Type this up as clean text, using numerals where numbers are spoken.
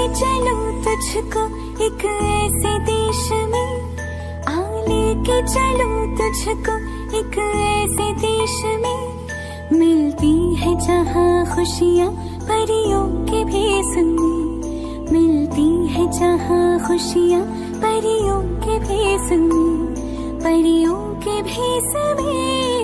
चलो तुझको एक ऐसे देश में, आ लेके चलो तुझको एक ऐसे देश में, मिलती है जहाँ खुशियाँ परियों के भेस में, मिलती है जहाँ खुशियाँ परियों के भेस में, परियों के भेस में।